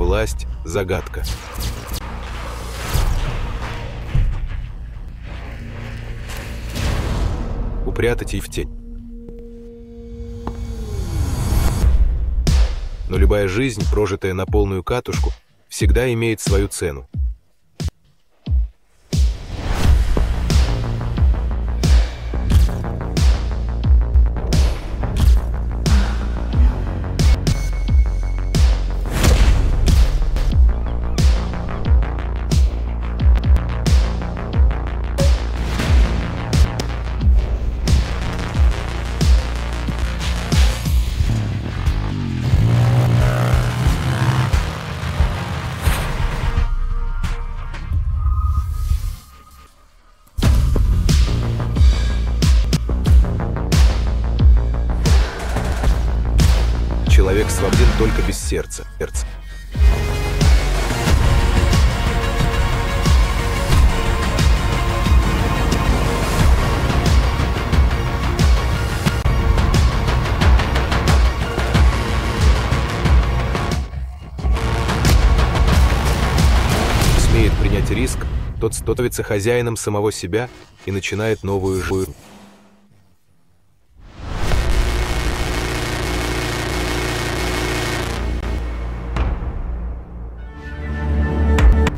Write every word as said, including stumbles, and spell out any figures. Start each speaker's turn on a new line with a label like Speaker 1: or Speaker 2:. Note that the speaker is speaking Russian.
Speaker 1: власть – загадка. Упрятать их в тень. Но любая жизнь, прожитая на полную катушку, всегда имеет свою цену. Человек свободен только без сердца. Сердце. Смеет принять риск, тот становится хозяином самого себя и начинает новую жизнь.